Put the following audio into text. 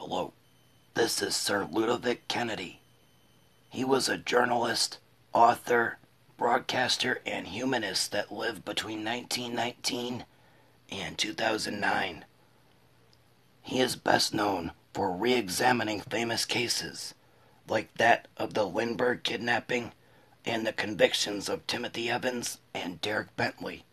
Hello, this is Sir Ludovic Kennedy. He was a journalist, author, broadcaster, and humanist that lived between 1919 and 2009. He is best known for re-examining famous cases, like that of the Lindbergh kidnapping and the convictions of Timothy Evans and Derek Bentley.